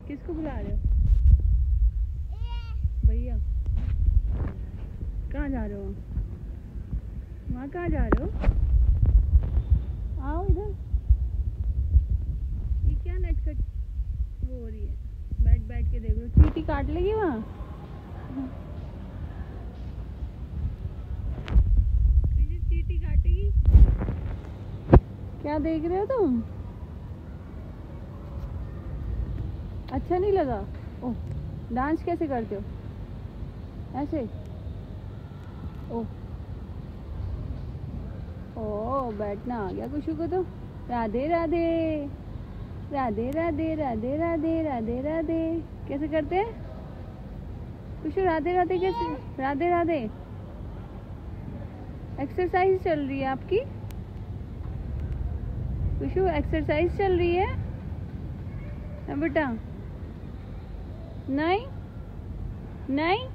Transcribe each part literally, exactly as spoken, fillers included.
किसको बुला रहे हो? भैया कहाँ जा रहे हो? वहाँ कहाँ जा रहे हो? आओ इधर। ये क्या नेट कट वो हो रही है? बैठ बैठ के देख लो, चींटी काट लेगी वहाँ। चींटी काटेगी। क्या देख रहे हो तुम? अच्छा नहीं लगा? ओह, डांस कैसे करते हो? ऐसे? ओह ओह, बैठना आ गया खुशू को तो। राधे राधे राधे राधे राधे राधे राधे राधे। कैसे करते हैं खुशू? राधे राधे कैसे? राधे राधे। एक्सरसाइज चल रही है आपकी खुशू? एक्सरसाइज चल रही है ना बेटा? नहीं नहीं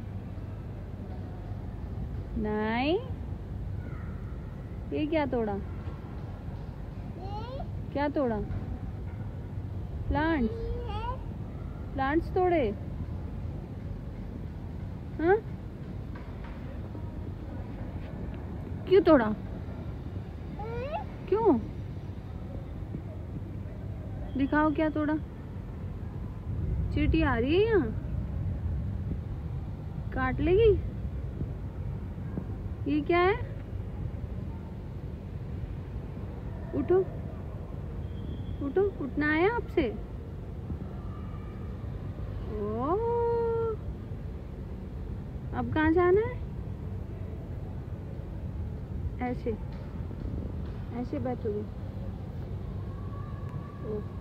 नहीं। ये क्या तोड़ा? क्या तोड़ा? प्लांट्स? प्लांट्स तोड़े? हाँ, क्यों तोड़ा? क्यों? दिखाओ क्या तोड़ा। चींटी आ रही है यहाँ, काट लेगी। ये क्या है? उठो उठो, उठना आया आपसे? ओह, अब कहाँ जाना है? ऐसे ऐसे बैठोगे? ओह